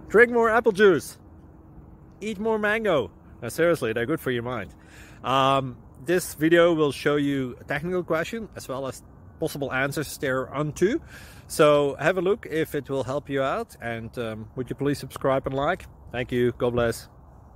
Drink more apple juice. Eat more mango. Now, seriously, they're good for your mind. This video will show you a technical question as well as possible answers thereunto. So have a look if it will help you out, and would you please subscribe and like? Thank you. God bless.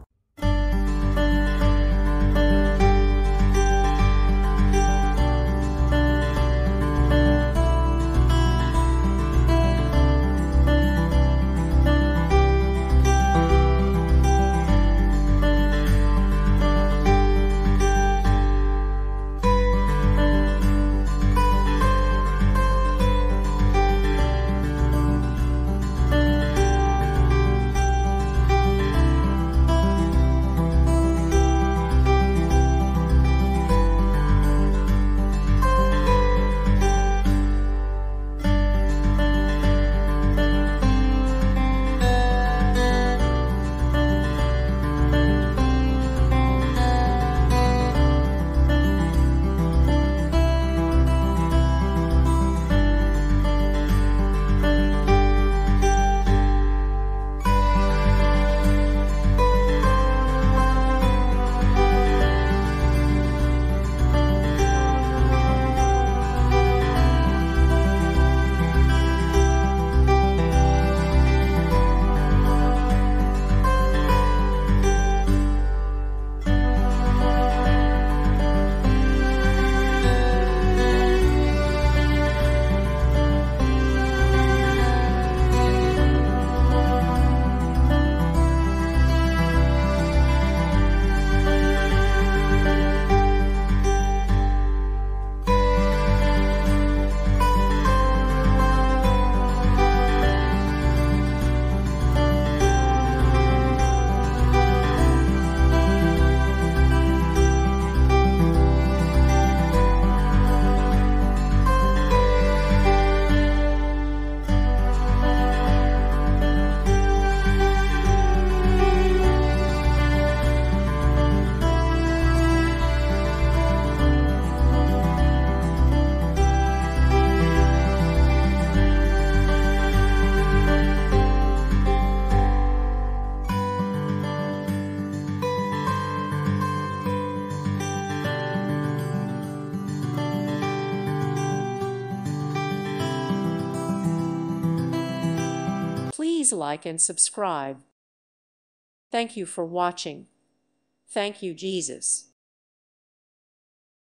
Please like and subscribe. Thank you for watching. Thank you, Jesus.